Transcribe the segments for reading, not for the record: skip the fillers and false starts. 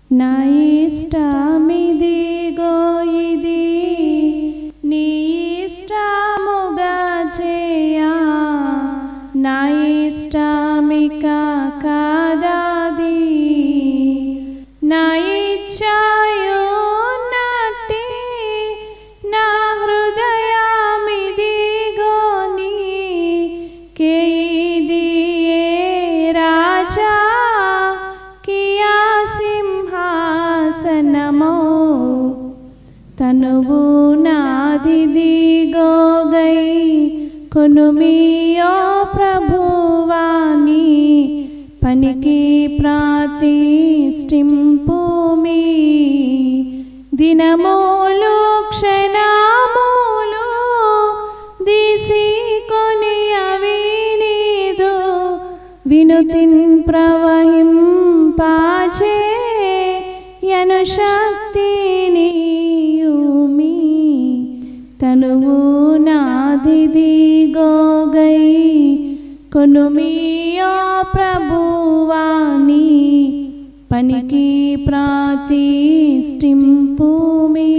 నా ఇష్టమిదిగో ఇది నీ ఇష్టముగా చేయా నా ఇష్టమిక కాదాది నా ఇచ్ఛయు నట్టి నా హృదయమిదిగో నీకే ఇదియే రాజా కియా సింహాసనమో తనువు నాదిదిగో గై కొనుమియో ప్రభువాని పనికి ప్రతిష్ఠింపుమి దినములు క్షణములు దిసికొని అవినీదు వినుతిన్ ప్రవహింపాచేయను శక్తినియుమి తనువు నాదిదిగో గై కొనుమియో ప్రభువాని పనికి ప్రతిష్ఠింపుమి.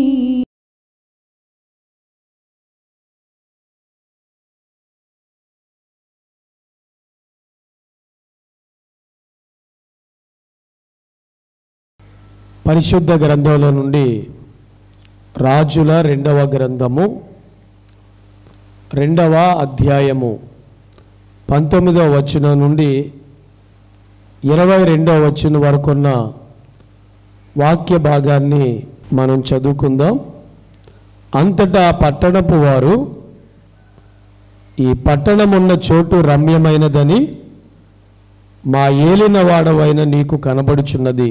పరిశుద్ధ గ్రంథంలో నుండి రాజుల 2వ గ్రంథము 2వ అధ్యాయము 19వ వచనం నుండి 22వ వచనం వరకున్న వాక్య భాగాన్ని మనం చదువుకుందాం. అంతటా పట్టణపు వారు ఈ పట్టణమున్న చోటు రమ్యమైనదని మా ఏలినవాడవైన నీకు కనబడుచున్నది,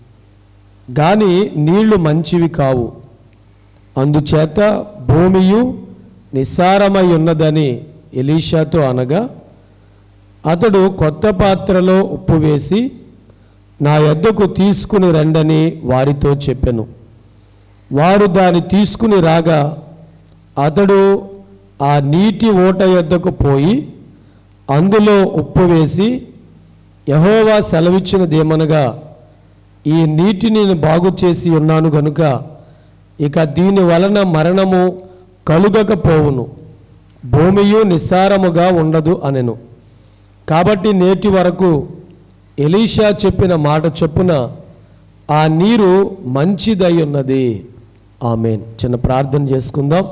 గాని నీళ్లు మంచివి కావు, అందుచేత భూమియు నిస్సారమై ఉన్నదని ఎలీషాతో అనగా, అతడు కొత్త పాత్రలో ఉప్పు వేసి నా యొద్దకు తీసుకుని రండని వారితో చెప్పెను. వారు దాన్ని తీసుకుని రాగా అతడు ఆ నీటి ఊట యొద్దకు పోయి అందులో ఉప్పు వేసి, యెహోవా సెలవిచ్చినదేమనగా, ఈ నీటిని నేను బాగు చేసి ఉన్నాను గనుక ఇక దీని వలన మరణము కలుగకపోవును, భూమియు నిస్సారముగా ఉండదు అనెను. కాబట్టి నేటి వరకు ఎలీషా చెప్పిన మాట చొప్పున ఆ నీరు మంచిదై ఉన్నది. ఆమేన్. చిన్న ప్రార్థన చేసుకుందాం.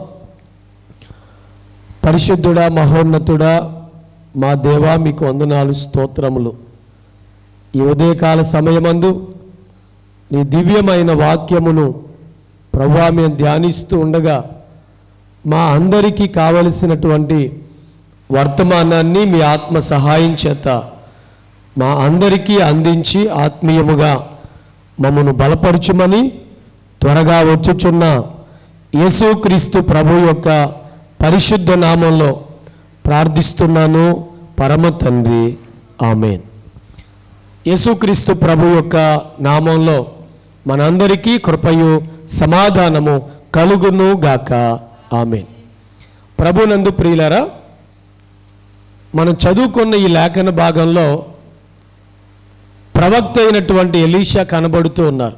పరిశుద్ధుడా, మహోన్నతుడా, మా దేవా, మీకు వందనాలు, స్తోత్రములు. ఈ ఉదయకాల సమయమందు నీ దివ్యమైన వాక్యమును ప్రభువా మేము ధ్యానిస్తూ ఉండగా మా అందరికీ కావలసినటువంటి వర్తమానాన్ని మీ ఆత్మ సహాయం చేత మా అందరికీ అందించి ఆత్మీయముగా మమ్మను బలపరచుమని త్వరగా వచ్చుచున్న యేసుక్రీస్తు ప్రభు యొక్క పరిశుద్ధ నామంలో ప్రార్థిస్తున్నాను పరమ తండ్రి. ఆమేన్. యేసుక్రీస్తు ప్రభు యొక్క నామంలో మనందరికీ కృపయు సమాధానము కలుగును గాక. ఆమేన్. ప్రభునందు ప్రియులారా, మనం చదువుకున్న ఈ లేఖన భాగంలో ప్రవక్త అయినటువంటి ఎలీషా కనబడుతూ ఉన్నారు.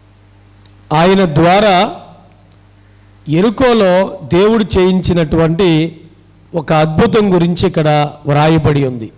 ఆయన ద్వారా యెరికోలో దేవుడు చేయించినటువంటి ఒక అద్భుతం గురించి ఇక్కడ వ్రాయబడి ఉంది.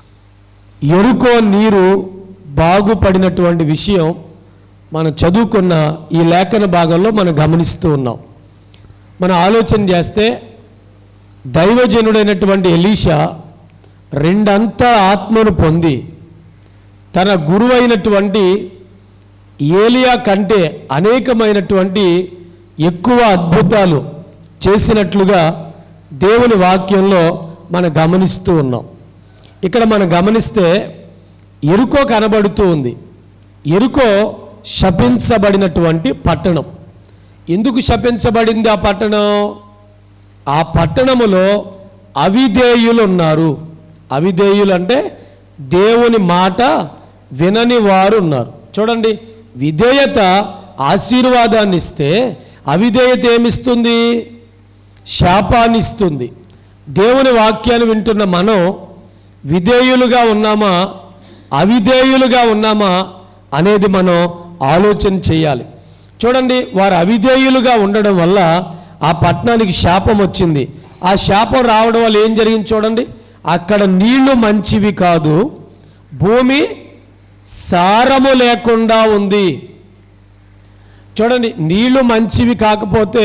యెరికో నీరు బాగుపడినటువంటి విషయం మనం చదువుకున్న ఈ లేఖన భాగంలో మనం గమనిస్తూ ఉన్నాం. మనం ఆలోచన చేస్తే దైవజనుడైనటువంటి ఎలీషా రెండంతా ఆత్మను పొంది తన గురువైనటువంటి ఏలియా కంటే అనేకమైనటువంటి ఎక్కువ అద్భుతాలు చేసినట్లుగా దేవుని వాక్యంలో మనం గమనిస్తూ ఉన్నాం. ఇక్కడ మనం గమనిస్తే యెరికో కనబడుతూ ఉంది. యెరికో శపించబడినటువంటి పట్టణం. ఎందుకు శపించబడింది ఆ పట్టణం? ఆ పట్టణములో అవిధేయులు ఉన్నారు. అవిధేయులు అంటే దేవుని మాట వినని వారు ఉన్నారు. చూడండి, విధేయత ఆశీర్వాదాన్ని ఇస్తే అవిధేయత ఏమిస్తుంది? శాపాన్ని ఇస్తుంది. దేవుని వాక్యాన్ని వింటున్న మనం విధేయులుగా ఉన్నామా అవిధేయులుగా ఉన్నామా అనేది మనం ఆలోచన చేయాలి. చూడండి, వారు అవిధేయులుగా ఉండడం వల్ల ఆ పట్టణానికి శాపం వచ్చింది. ఆ శాపం రావడం వల్ల ఏం జరిగింది చూడండి, అక్కడ నీళ్లు మంచివి కాదు, భూమి సారము లేకుండా ఉంది. చూడండి, నీళ్లు మంచివి కాకపోతే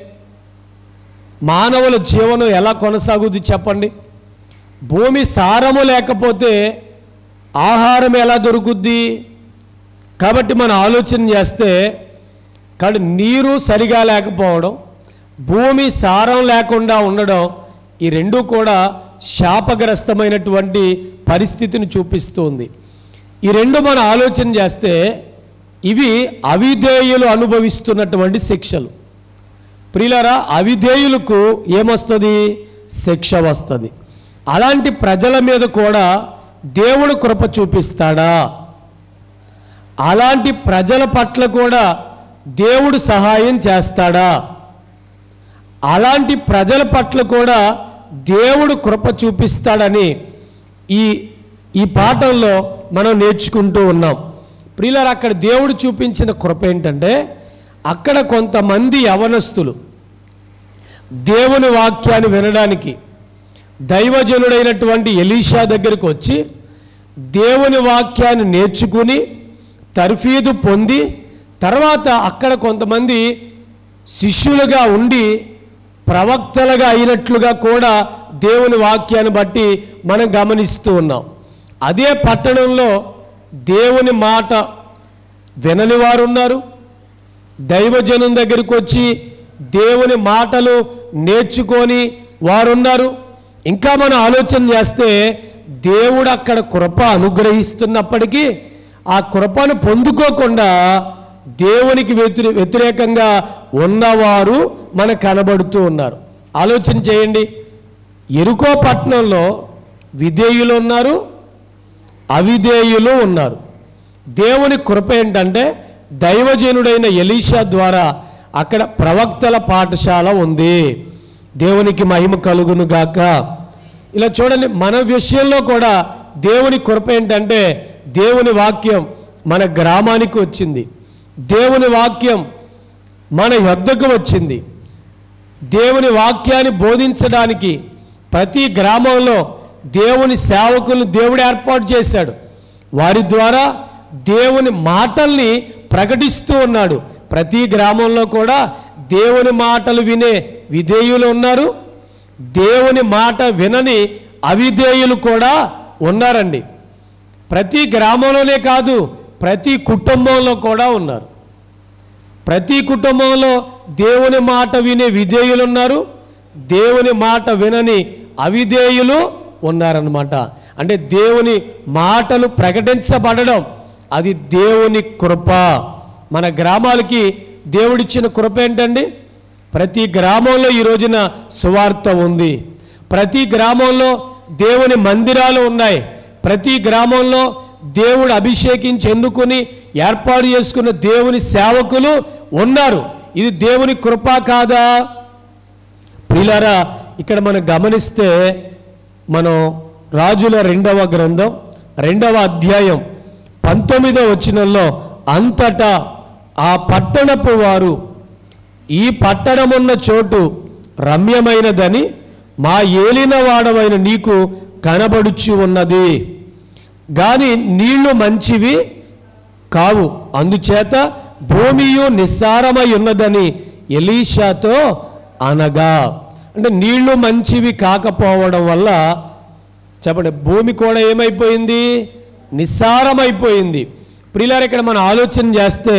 మానవుల జీవనం ఎలా కొనసాగుద్ది చెప్పండి? భూమి సారము లేకపోతే ఆహారం ఎలా దొరుకుద్ది? కాబట్టి మనం ఆలోచన చేస్తే కానీ నీరు సరిగా లేకపోవడం, భూమి సారం లేకుండా ఉండడం, ఈ రెండు కూడా శాపగ్రస్తమైనటువంటి పరిస్థితిని చూపిస్తుంది. ఈ రెండు మనం ఆలోచన చేస్తే ఇవి అవిధేయులు అనుభవిస్తున్నటువంటి శిక్షలు. ప్రియులారా, అవిధేయులకు ఏమొస్తుంది? శిక్ష వస్తుంది. అలాంటి ప్రజల మీద కూడా దేవుడు కృప చూపిస్తాడా? అలాంటి ప్రజల పట్ల కూడా దేవుడు సహాయం చేస్తాడా? అలాంటి ప్రజల పట్ల కూడా దేవుడు కృప చూపిస్తాడని ఈ పాఠంలో మనం నేర్చుకుంటూ ఉన్నాం. ప్రియులారా, అక్కడ దేవుడు చూపించిన కృప ఏంటంటే, అక్కడ కొంతమంది యవనస్తులు దేవుని వాక్యాన్ని వినడానికి దైవజనుడైనటువంటి ఎలీషా దగ్గరికి వచ్చి దేవుని వాక్యాన్ని నేర్చుకుని తర్ఫీదు పొంది తర్వాత అక్కడ కొంతమంది శిష్యులుగా ఉండి ప్రవక్తలుగా అయినట్లుగా కూడా దేవుని వాక్యాన్ని బట్టి మనం గమనిస్తూ ఉన్నాం. అదే పట్టణంలో దేవుని మాట వినని వారు ఉన్నారు, దైవజనం దగ్గరికి వచ్చి దేవుని మాటలు నేర్చుకొని వారున్నారు. ఇంకా మనం ఆలోచన చేస్తే దేవుడు అక్కడ కృప అనుగ్రహిస్తున్నప్పటికీ ఆ కృపను పొందుకోకుండా దేవునికి వ్యతిరేకంగా ఉన్నవారు మనకు కనబడుతూ ఉన్నారు. ఆలోచన చేయండి, యెరికో పట్టణంలో విధేయులు ఉన్నారు, అవిధేయులు ఉన్నారు. దేవుని కృప ఏంటంటే దైవజనుడైన ఎలీషా ద్వారా అక్కడ ప్రవక్తల పాఠశాల ఉంది. దేవునికి మహిమ కలుగును గాక. ఇలా చూడండి, మన విషయంలో కూడా దేవుని కృప ఏంటంటే దేవుని వాక్యం మన గ్రామానికి వచ్చింది, దేవుని వాక్యం మన యొద్దకు వచ్చింది. దేవుని వాక్యాన్ని బోధించడానికి ప్రతి గ్రామంలో దేవుని సేవకులను దేవుడు ఏర్పాటు చేశాడు. వారి ద్వారా దేవుని మాటల్ని ప్రకటిస్తూ ఉన్నాడు. ప్రతి గ్రామంలో కూడా దేవుని మాటలు వినే విధేయులు ఉన్నారు, దేవుని మాట వినని అవిధేయులు కూడా ఉన్నారండి. ప్రతి గ్రామంలోనే కాదు, ప్రతి కుటుంబంలో కూడా ఉన్నారు. ప్రతి కుటుంబంలో దేవుని మాట వినే విధేయులు ఉన్నారు, దేవుని మాట వినని అవిధేయులు ఉన్నారన్నమాట. అంటే దేవుని మాటలు ప్రకటించబడడం అది దేవుని కృప. మన గ్రామాలకి దేవుడిచ్చిన కృప ఏంటండి? ప్రతి గ్రామంలో ఈ రోజున సువార్త ఉంది, ప్రతి గ్రామంలో దేవుని మందిరాలు ఉన్నాయి, ప్రతి గ్రామంలో దేవుడు అభిషేకించి ఎన్నుకొని ఏర్పాటు చేసుకున్న దేవుని సేవకులు ఉన్నారు. ఇది దేవుని కృప కాదా? ప్రియులారా, ఇక్కడ మనం గమనిస్తే మనం రాజుల 2వ గ్రంథం 2వ అధ్యాయం 19వ వచనంలో అంతటా ఆ పట్టణపు వారు ఈ పట్టణమున్న చోటు రమ్యమైనదని మా ఏలిన వాడవైన నీకు కనబడుచు ఉన్నది, గాని నీళ్లు మంచివి కావు, అందుచేత భూమియు నిస్సారమై ఉన్నదని ఎలీషాతో అనగా. అంటే నీళ్లు మంచివి కాకపోవడం వల్ల చెప్పండి, భూమి కూడా ఏమైపోయింది? నిస్సారమైపోయింది. ప్రియులారా, ఇక్కడ మనం ఆలోచన చేస్తే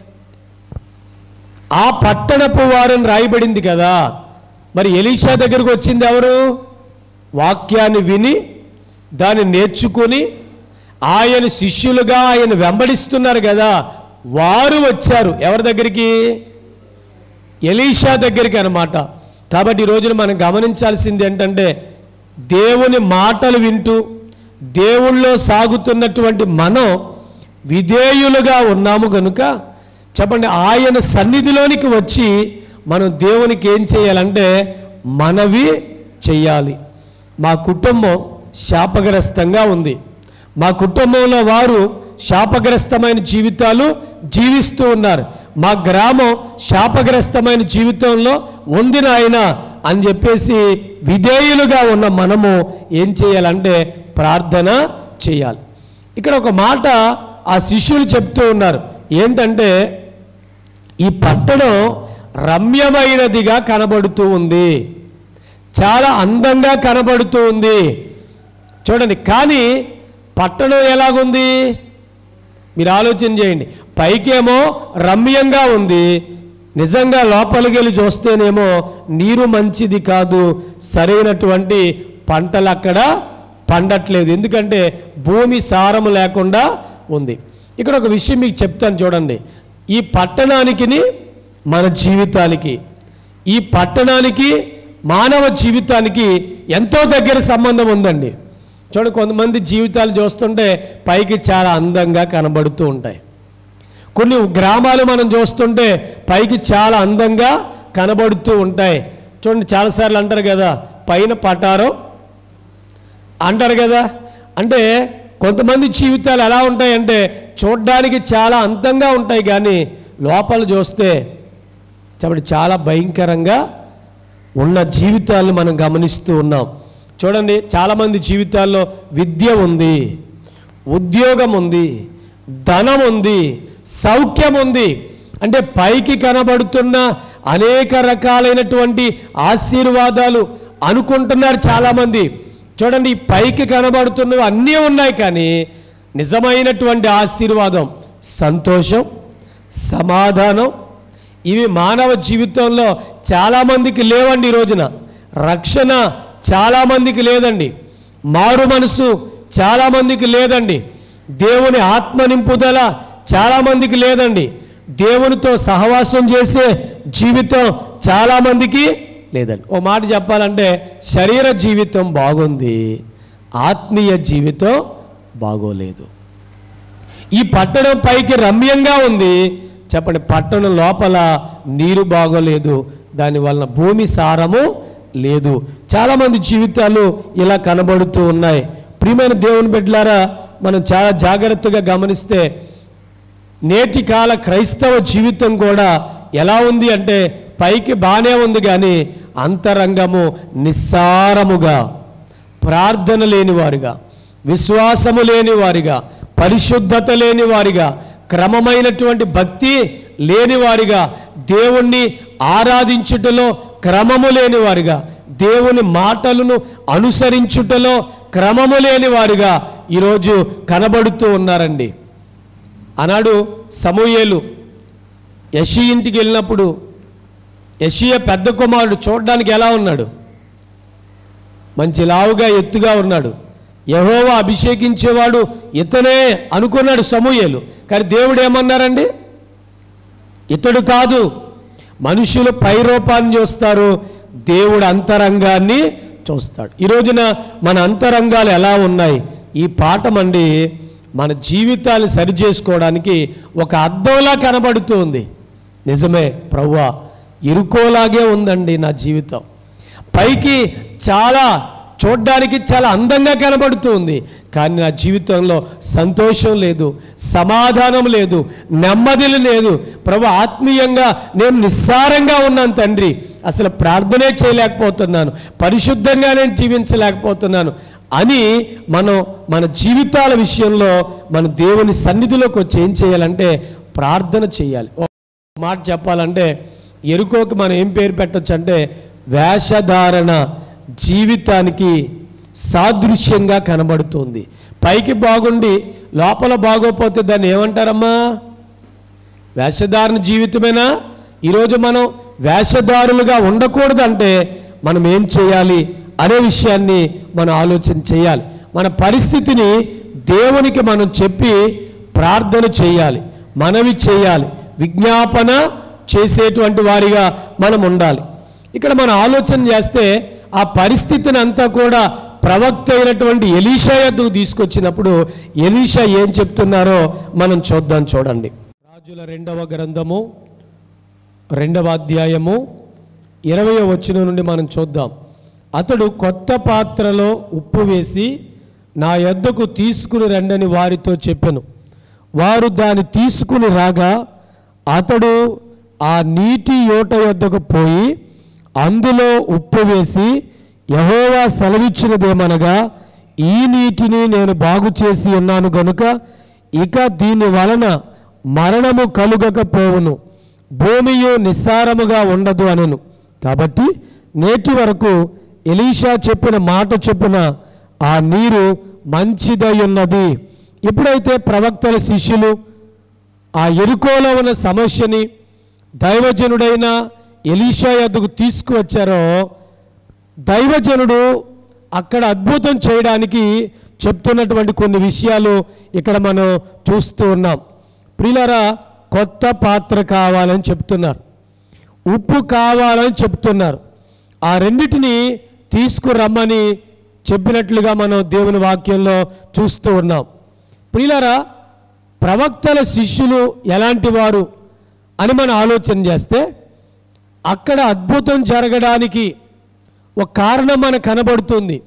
ఆ పట్టణపు వారిని రాయబడింది కదా, మరి ఎలీషా దగ్గరకు వచ్చింది ఎవరు? వాక్యాన్ని విని దాన్ని నేర్చుకుని ఆయన శిష్యులుగా ఆయన వెంబడిస్తున్నారు కదా, వారు వచ్చారు ఎవరి దగ్గరికి? ఎలీషా దగ్గరికి అన్నమాట. కాబట్టి ఈ రోజున మనం గమనించాల్సింది ఏంటంటే దేవుని మాటలు వింటూ దేవుళ్ళో సాగుతున్నటువంటి మనం విధేయులుగా ఉన్నాము కనుక చెప్పండి, ఆయన సన్నిధిలోనికి వచ్చి మనం దేవునికి ఏం చేయాలంటే మనవి చెయ్యాలి. మా కుటుంబం శాపగ్రస్తంగా ఉంది, మా కుటుంబంలో వారు శాపగ్రస్తమైన జీవితాలు జీవిస్తూ ఉన్నారు. మా గ్రామం శాపగ్రస్తమైన జీవితంలో ఉంది నాయన అని చెప్పేసి విధేయులుగా ఉన్న మనము ఏం చేయాలంటే ప్రార్థన చేయాలి. ఇక్కడ ఒక మాట ఆ శిష్యులు చెప్తూ ఉన్నారు. ఏంటంటే ఈ పట్టణం రమ్యమైనదిగా కనబడుతూ ఉంది, చాలా అందంగా కనబడుతూ ఉంది. చూడండి, కానీ పట్టణం ఎలాగుంది మీరు ఆలోచన చేయండి. పైకేమో రమ్యంగా ఉంది, నిజంగా లోపలికి వెళ్ళి చూస్తేనేమో నీరు మంచిది కాదు, సరైనటువంటి పంటలు అక్కడ పండట్లేదు, ఎందుకంటే భూమి సారము లేకుండా ఉంది. ఇక్కడ ఒక విషయం మీకు చెప్తాను చూడండి. ఈ పట్టణానికి మన జీవితానికి, ఈ పట్టణానికి మానవ జీవితానికి ఎంతో దగ్గర సంబంధం ఉందండి. చూడండి, కొంతమంది జీవితాలు చూస్తుంటే పైకి చాలా అందంగా కనబడుతూ ఉంటాయి. కొన్ని గ్రామాలు మనం చూస్తుంటే పైకి చాలా అందంగా కనబడుతూ ఉంటాయి. చూడండి, చాలాసార్లు అంటారు కదా పైన పటారం అంటారు కదా. అంటే కొంతమంది జీవితాలు ఎలా ఉంటాయంటే చూడడానికి చాలా అందంగా ఉంటాయి, కానీ లోపల చూస్తే చెప్పండి చాలా భయంకరంగా ఉన్న జీవితాలను మనం గమనిస్తూ ఉన్నాం. చూడండి, చాలామంది జీవితాల్లో విద్య ఉంది, ఉద్యోగం ఉంది, ధనం ఉంది, సౌఖ్యం ఉంది. అంటే పైకి కనబడుతున్న అనేక రకాలైనటువంటి ఆశీర్వాదాలు అనుకుంటున్నారు చాలామంది. చూడండి, పైకి కనబడుతున్నవి అన్నీ ఉన్నాయి, కానీ నిజమైనటువంటి ఆశీర్వాదం, సంతోషం, సమాధానం ఇవి మానవ జీవితంలో చాలామందికి లేవండి. ఈ రోజున రక్షణ చాలామందికి లేదండి, మారు మనసు చాలామందికి లేదండి, దేవుని ఆత్మ నింపుదల చాలామందికి లేదండి, దేవునితో సహవాసం చేసే జీవితం చాలామందికి లేదండి. ఓ మాట చెప్పాలంటే శరీర జీవితం బాగుంది, ఆత్మీయ జీవితం బాగోలేదు. ఈ పట్టణం పైకి రమ్యంగా ఉంది, చెప్పండి పట్టణం లోపల నీరు బాగోలేదు, దానివలన భూమి సారము లేదు. చాలామంది జీవితాలు ఇలా కనబడుతూ ఉన్నాయి. ప్రియమైన దేవుని బిడ్డలారా, మనం చాలా జాగ్రత్తగా గమనిస్తే నేటి కాల క్రైస్తవ జీవితం కూడా ఎలా ఉంది అంటే పైకి బాగానే ఉంది, కానీ అంతరంగము నిస్సారముగా, ప్రార్థన లేనివారుగా, విశ్వాసము లేనివారిగా, పరిశుద్ధత లేనివారిగా, క్రమమైనటువంటి భక్తి లేనివారిగా, దేవుణ్ణి ఆరాధించుటలో క్రమము లేనివారిగా, దేవుని మాటలను అనుసరించుటలో క్రమము లేనివారిగా ఈరోజు కనబడుతూ ఉన్నారండి. ఆనాడు సమూయేలు యెషీ ఇంటికి వెళ్ళినప్పుడు యెషీయా పెద్ద కుమారుడు చూడడానికి ఎలా ఉన్నాడు? మంచి లావుగా ఎత్తుగా ఉన్నాడు. యెహోవా అభిషేకించేవాడు ఇతనే అనుకున్నాడు సమూయేలు. కానీ దేవుడు ఏమన్నారండి? ఇతడు కాదు. మనుషులు పైరూపాన్ని చూస్తారు, దేవుడు అంతరంగాన్ని చూస్తాడు. ఈ రోజున మన అంతరంగాలు ఎలా ఉన్నాయి? ఈ పాఠం అండి మన జీవితాలు సరిచేసుకోవడానికి ఒక అద్దంలా కనబడుతుంది. నిజమే ప్రభువా, ఇరుకోలాగే ఉందండి నా జీవితం. పైకి చాలా చూడ్డానికి చాలా అందంగా కనబడుతుంది, కానీ నా జీవితంలో సంతోషం లేదు, సమాధానం లేదు, నెమ్మది లేదు. ప్రభు, ఆత్మీయంగా నేను నిస్సారంగా ఉన్నాను తండ్రి, అసలు ప్రార్థనే చేయలేకపోతున్నాను, పరిశుద్ధంగా నేను జీవించలేకపోతున్నాను అని మనం మన జీవితాల విషయంలో మన దేవుని సన్నిధిలోకి వచ్చి ఏం చేయాలంటే ప్రార్థన చేయాలి. ఒక మాట చెప్పాలంటే ఎరుకోకి మనం ఏం పేరు పెట్టచ్చు అంటే వేషధారణ జీవితానికి సాదృశ్యంగా కనబడుతుంది. పైకి బాగుండి లోపల బాగోపోతే దాన్ని ఏమంటారమ్మా? వేషధారణ జీవితమేనా? ఈరోజు మనం వేషధారులుగా ఉండకూడదంటే మనం ఏం చేయాలి అనే విషయాన్ని మనం ఆలోచన చేయాలి. మన పరిస్థితిని దేవునికి మనం చెప్పి ప్రార్థన చేయాలి, మనవి చేయాలి, విజ్ఞాపన చేసేటువంటి వారిగా మనం ఉండాలి. ఇక్కడ మనం ఆలోచన చేస్తే ఆ పరిస్థితిని అంతా కూడా ప్రవక్త అయినటువంటి ఎలీషా యొద్దకు తీసుకొచ్చినప్పుడు ఎలీషా ఏం చెప్తున్నారో మనం చూద్దాం. చూడండి, రాజుల 2వ గ్రంథము 2వ అధ్యాయము 20వ వచనం నుండి మనం చూద్దాం. అతడు కొత్త పాత్రలో ఉప్పు వేసి నా యొద్దకు తీసుకుని రండని వారితో చెప్పెను. వారు దాన్ని తీసుకుని రాగా అతడు ఆ నీటి యోట యొద్దకు పోయి అందులో ఉప్పు వేసి, యెహోవా సెలవిచ్చినదేమనగా, ఈ నీటిని నేను బాగు చేసి ఉన్నాను గనుక ఇక దీని వలన మరణము కలుగకపోవును, భూమియు నిస్సారముగా ఉండదు అనెను. కాబట్టి నేటి వరకు ఎలీషా చెప్పిన మాట చొప్పున ఆ నీరు మంచిదై ఉన్నది. ఎప్పుడైతే ప్రవక్తల శిష్యులు ఆ యెరికోలో ఉన్న సమస్యని దైవజనుడైన ఎలీషా యొద్దకు తీసుకువచ్చారో, దైవజనుడు అక్కడ అద్భుతం చేయడానికి చెప్తున్నటువంటి కొన్ని విషయాలు ఇక్కడ మనం చూస్తూ ఉన్నాం. ప్రియులారా, కొత్త పాత్ర కావాలని చెప్తున్నారు, ఉప్పు కావాలని చెప్తున్నారు. ఆ రెండిటిని తీసుకురమ్మని చెప్పినట్లుగా మనం దేవుని వాక్యంలో చూస్తూ ఉన్నాం. ప్రియులారా, ప్రవక్తల శిష్యులు ఎలాంటి వారు అని మనం ఆలోచన చేస్తే అక్కడ అద్భుతం జరగడానికి ఒక కారణం మనకు కనబడుతుంది.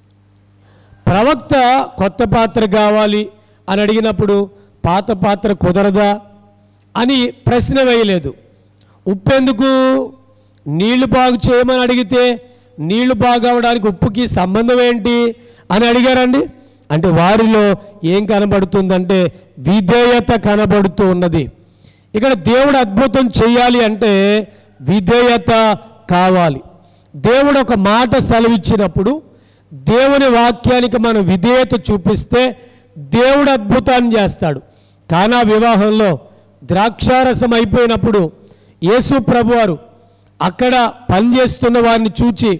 ప్రవక్త కొత్త పాత్ర కావాలి అని అడిగినప్పుడు పాత పాత్ర కుదరదా అని ప్రశ్న వేయలేదు. ఉప్పెందుకు, నీళ్లు బాగు చేయమని అడిగితే నీళ్లు బాగవడానికి ఉప్పుకి సంబంధం ఏంటి అని అడిగారండి. అంటే వారిలో ఏం కనబడుతుందంటే విధేయత కనబడుతూ ఉన్నది. ఇక్కడ దేవుడు అద్భుతం చేయాలి అంటే విధేయత కావాలి. దేవుడు ఒక మాట సెలవిచ్చినప్పుడు దేవుని వాక్యానికి మనం విధేయత చూపిస్తే దేవుడు అద్భుతాన్ని చేస్తాడు. కానా వివాహంలో ద్రాక్షారసం అయిపోయినప్పుడు యేసు ప్రభువారు అక్కడ పనిచేస్తున్న వారిని చూచి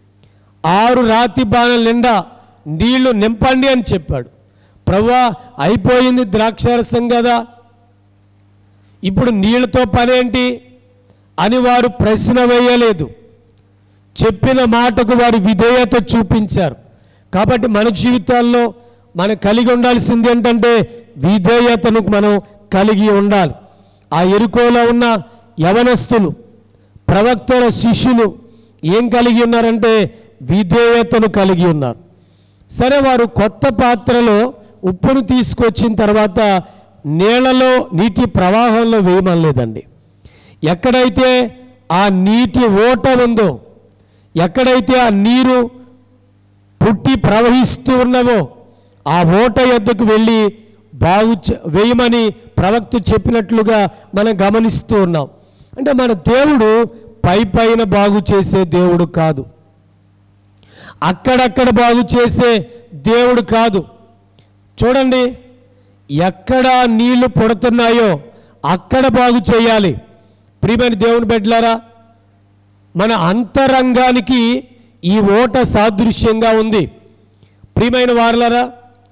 6 రాతి బాణల నిండా నీళ్లు నింపండి అని చెప్పాడు. ప్రభువా, అయిపోయింది ద్రాక్షారసం కదా, ఇప్పుడు నీళ్లతో పనేంటి అని వారు ప్రశ్న వేయలేదు. చెప్పిన మాటకు వారు విధేయత చూపించారు. కాబట్టి మన జీవితాల్లో మనం కలిగి ఉండాల్సింది ఏంటంటే విధేయతను మనం కలిగి ఉండాలి. ఆ యెరికోలో ఉన్న యవనస్తులు, ప్రవక్తల శిష్యులు ఏం కలిగి ఉన్నారంటే విధేయతను కలిగి ఉన్నారు. సరే, వారు కొత్త పాత్రలో ఉప్పును తీసుకొచ్చిన తర్వాత నీళ్లలో నీటి ప్రవాహంలో వేయమనలేదండి. ఎక్కడైతే ఆ నీటి ఓట ఉందో, ఎక్కడైతే ఆ నీరు పుట్టి ప్రవహిస్తూ ఉన్నవో ఆ ఓట యొద్దకు వెళ్ళి వేయమని ప్రవక్త చెప్పినట్లుగా మనం గమనిస్తూ ఉన్నాం. అంటే మన దేవుడు పైన బాగు చేసే దేవుడు కాదు, అక్కడక్కడ బాగు చేసే దేవుడు కాదు. చూడండి, ఎక్కడ నీళ్లు పడుతున్నాయో అక్కడ బాగు చేయాలి. ప్రియమైన దేవుని బిడ్డలారా, మన అంతరంగానికి ఈ ఓట సాదృశ్యంగా ఉంది. ప్రియమైన వారలారా,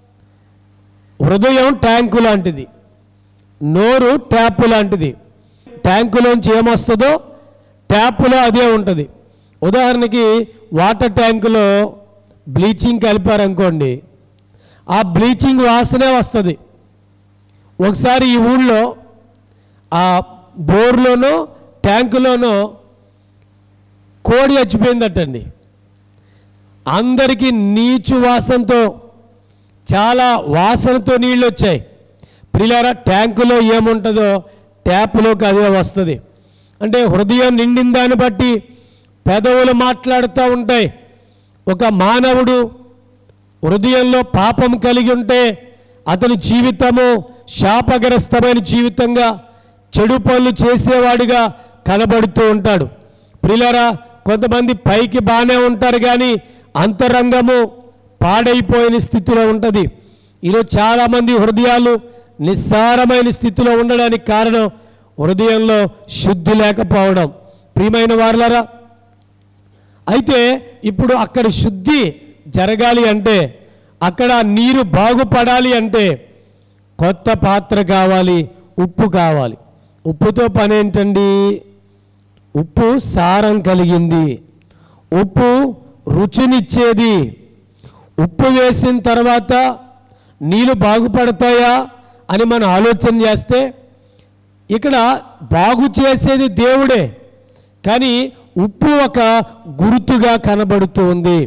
హృదయం ట్యాంకు లాంటిది, నోరు ట్యాపు లాంటిది. ట్యాంకులోంచి ఏమొస్తుందో ట్యాపులో అదే ఉంటుంది. ఉదాహరణకి వాటర్ ట్యాంకులో బ్లీచింగ్ కలిపారనుకోండి, ఆ బ్లీచింగ్ వాసనే వస్తుంది. ఒకసారి ఈ ఊళ్ళో ఆ బోర్లోనో ట్యాంకులోనో కోడి చచ్చిపోయిందటండి. అందరికీ నీచు వాసనతో, చాలా వాసనతో నీళ్ళు వచ్చాయి. ప్రియులారా, ట్యాంకులో ఏముంటుందో ట్యాప్లోకి అదే వస్తుంది. అంటే హృదయం నిండిన దాన్ని బట్టి పెదవులు మాట్లాడుతూ ఉంటాయి. ఒక మానవుడు హృదయంలో పాపం కలిగి ఉంటే అతని జీవితము శాపగ్రస్తమైన జీవితంగా, చెడు పనులు చేసేవాడిగా కనబడుతూ ఉంటాడు. ప్రియులారా, కొంతమంది పైకి బాగానే ఉంటారు కానీ అంతరంగము పాడైపోయిన స్థితిలో ఉంటుంది. ఈరోజు చాలామంది హృదయాలు నిస్సారమైన స్థితిలో ఉండడానికి కారణం హృదయంలో శుద్ధి లేకపోవడం. ప్రియమైన వారలారా, అయితే ఇప్పుడు అక్కడ శుద్ధి జరగాలి అంటే, అక్కడ నీరు బాగుపడాలి అంటే కొత్త పాత్ర కావాలి, ఉప్పు కావాలి. ఉప్పుతో పని ఏంటండి? ఉప్పు సారం కలిగింది, ఉప్పు రుచినిచ్చేది. ఉప్పు వేసిన తర్వాత నీళ్ళు బాగుపడతాయా అని మనం ఆలోచన చేస్తే ఇక్కడ బాగు చేసేది దేవుడే, కానీ ఉప్పు ఒక గుర్తుగా కనబడుతూ ఉంది.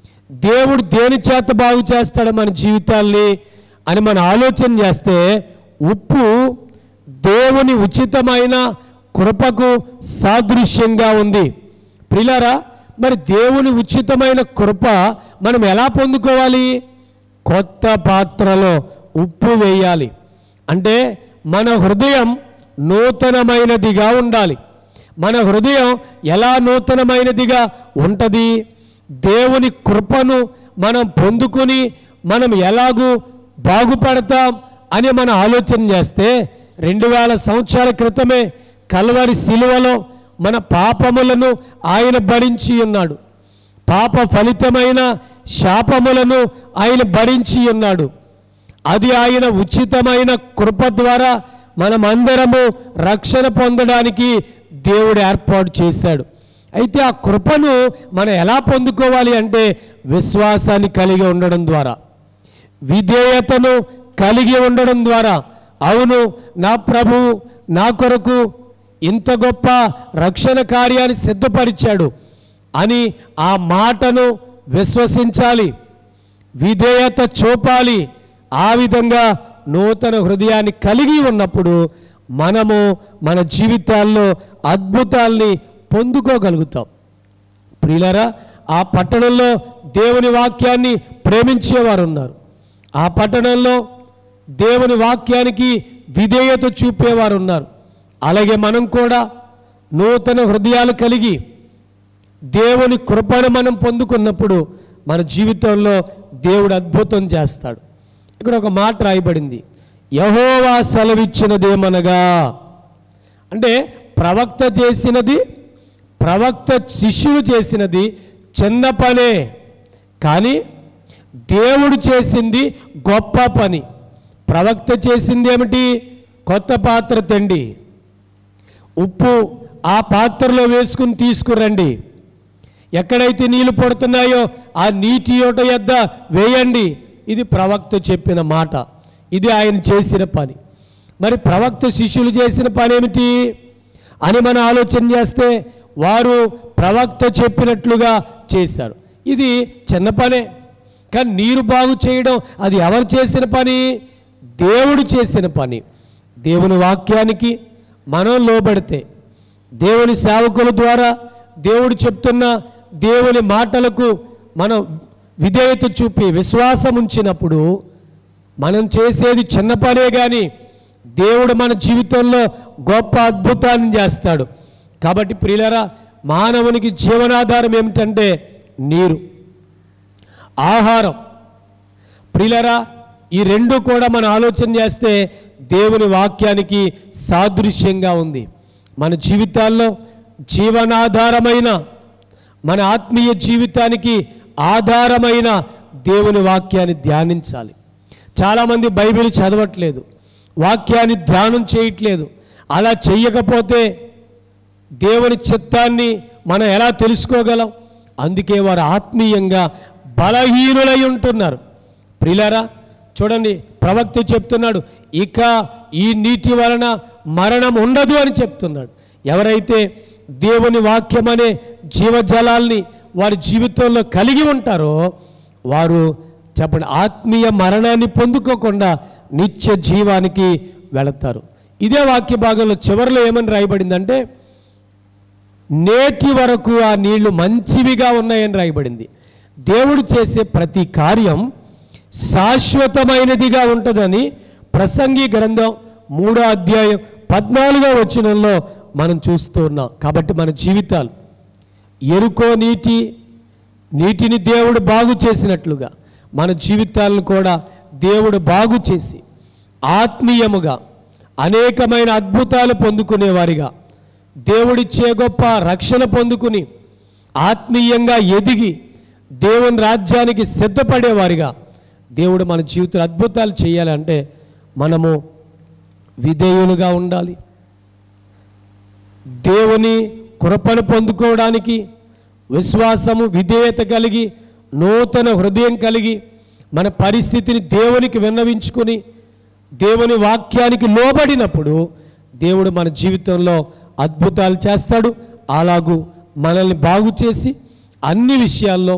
దేవుడు దేని చేత బాగు చేస్తాడు మన జీవితాల్ని అని మనం ఆలోచన చేస్తే ఉప్పు దేవుని ఉచితమైన కృపకు సాదృశ్యంగా ఉంది. ప్రియులారా, మరి దేవుని ఉచితమైన కృప మనం ఎలా పొందుకోవాలి? కొత్త పాత్రలో ఉప్పు వేయాలి. అంటే మన హృదయం నూతనమైనదిగా ఉండాలి. మన హృదయం ఎలా నూతనమైనదిగా ఉంటుంది? దేవుని కృపను మనం పొందుకుని మనం ఎలాగూ బాగుపడతాం అని మనం ఆలోచన చేస్తే 2000 సంవత్సరాల క్రితమే కల్వరి శిలువలో మన పాపములను ఆయన భరించి ఉన్నాడు. పాప ఫలితమైన శాపములను ఆయన భరించి ఉన్నాడు. అది ఆయన ఉచితమైన కృప ద్వారా మనమందరము రక్షణ పొందడానికి దేవుడు ఏర్పాటు చేశాడు. అయితే ఆ కృపను మనం ఎలా పొందుకోవాలి అంటే విశ్వాసాన్ని కలిగి ఉండడం ద్వారా, విధేయతను కలిగి ఉండడం ద్వారా. అవును, నా ప్రభువు నా కొరకు ఇంత గొప్ప రక్షణ కార్యాన్ని సిద్ధపరిచాడు అని ఆ మాటను విశ్వసించాలి, విధేయత చూపాలి. ఆ విధంగా నూతన హృదయాన్ని కలిగి ఉన్నప్పుడు మనము మన జీవితాల్లో అద్భుతాల్ని పొందుకోగలుగుతాం. ప్రియులారా, ఆ పట్టణంలో దేవుని వాక్యాన్ని ప్రేమించేవారు ఉన్నారు. ఆ పట్టణంలో దేవుని వాక్యానికి విధేయత చూపేవారు ఉన్నారు. అలాగే మనం కూడా నూతన హృదయాలు కలిగి దేవుని కృపను మనం పొందుకున్నప్పుడు మన జీవితంలో దేవుడు అద్భుతం చేస్తాడు. ఇక్కడ ఒక మాట రాయబడింది, యెహోవా సెలవిచ్చినదేమనగా. అంటే ప్రవక్త చేసినది, ప్రవక్త శిష్యులు చేసినది చిన్న పనే, కానీ దేవుడు చేసింది గొప్ప పని. ప్రవక్త చేసింది ఏమిటి? కొత్త పాత్ర తెండి, ఉప్పు ఆ పాత్రలో వేసుకుని తీసుకురండి, ఎక్కడైతే నీళ్లు పడుతున్నాయో ఆ నీటి యోట యొద్ద వేయండి. ఇది ప్రవక్త చెప్పిన మాట, ఇది ఆయన చేసిన పని. మరి ప్రవక్త శిష్యులు చేసిన పని ఏమిటి అని మనం ఆలోచన చేస్తే వారు ప్రవక్త చెప్పినట్లుగా చేశారు. ఇది చిన్న పనే, కానీ నీరు బాగు చేయడం అది ఎవరు చేసిన పని? దేవుడు చేసిన పని. దేవుని వాక్యానికి మనం లోబడితే, దేవుని సేవకుల ద్వారా దేవుడు చెప్తున్న దేవుని మాటలకు మనం విధేయత చూపి విశ్వాసం ఉంచినప్పుడు మనం చేసేది చిన్న పనే, కానీ దేవుడు మన జీవితంలో గొప్ప అద్భుతాన్ని చేస్తాడు. కాబట్టి ప్రియులారా, మానవునికి జీవనాధారం ఏమిటంటే నీరు, ఆహారం. ప్రియులారా, ఈ రెండు కూడా మనం ఆలోచన చేస్తే దేవుని వాక్యానికి సాదృశ్యంగా ఉంది. మన జీవితాల్లో జీవనాధారమైన, మన ఆత్మీయ జీవితానికి ఆధారమైన దేవుని వాక్యాన్ని ధ్యానించాలి. చాలామంది బైబిల్ చదవట్లేదు, వాక్యాన్ని ధ్యానం చేయట్లేదు. అలా చెయ్యకపోతే దేవుని చిత్తాన్ని మనం ఎలా తెలుసుకోగలం? అందుకే వారు ఆత్మీయంగా బలహీనులై ఉంటున్నారు. ప్రియులారా, చూడండి, ప్రవక్త చెప్తున్నాడు, ఇక ఈ నీటి వలన మరణం ఉండదు అని చెప్తున్నాడు. ఎవరైతే దేవుని వాక్యం అనే జీవజలాల్ని వారి జీవితంలో కలిగి ఉంటారో వారు చెప్పండి ఆత్మీయ మరణాన్ని పొందుకోకుండా నిత్య జీవానికి వెళతారు. ఇదే వాక్య భాగంలో చివరిలో ఏమని రాయబడిందంటే, నేటి వరకు ఆ నీళ్లు మంచివిగా ఉన్నాయని రాయబడింది. దేవుడు చేసే ప్రతి కార్యం శాశ్వతమైనదిగా ఉంటుందని ప్రసంగి గ్రంథం 3వ అధ్యాయం 14వ వచనంలో మనం చూస్తూ ఉన్నాం. కాబట్టి మన జీవితాలు ఎరుకో నీటిని దేవుడు బాగు చేసినట్లుగా మన జీవితాలను కూడా దేవుడు బాగు చేసి ఆత్మీయముగా అనేకమైన అద్భుతాలు పొందుకునేవారిగా, దేవుడిచ్చే గొప్ప రక్షణ పొందుకుని ఆత్మీయంగా ఎదిగి దేవుని రాజ్యానికి సిద్ధపడేవారిగా దేవుడు మన జీవితంలో అద్భుతాలు చేయాలంటే మనము విధేయులుగా ఉండాలి. దేవుని కృపను పొందుకోవడానికి విశ్వాసము, విధేయత కలిగి, నూతన హృదయం కలిగి మన పరిస్థితిని దేవునికి విన్నవించుకొని దేవుని వాక్యానికి లోబడినప్పుడు దేవుడు మన జీవితంలో అద్భుతాలు చేస్తాడు. అలాగూ మనల్ని బాగు చేసి అన్ని విషయాల్లో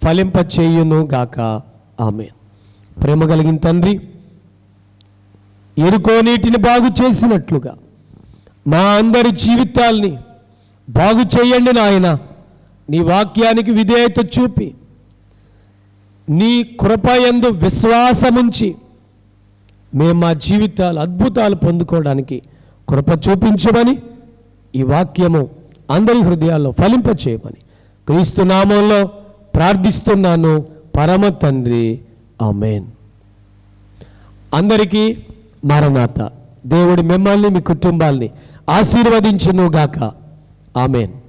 ఫలింపచేయును గాక. ఆమేన్. ప్రేమ కలిగిన తండ్రి, ఎరుకో నీటిని బాగు చేసినట్లుగా మా అందరి జీవితాల్ని బాగు చేయండి నాయన. నీ వాక్యానికి విధేయత చూపి నీ కృపయందు విశ్వాసముంచి మేము మా జీవితాలు అద్భుతాలు పొందుకోవడానికి కృప చూపించమని ఈ వాక్యము అందరి హృదయాల్లో ఫలింపచేయమని క్రీస్తు నామంలో ప్రార్థిస్తున్నాను పరమ తండ్రి, ఆమేన్. అందరికీ మరణాత. దేవుడు మిమ్మల్ని మీ కుటుంబాల్ని ఆశీర్వదించును గాక. ఆమేన్.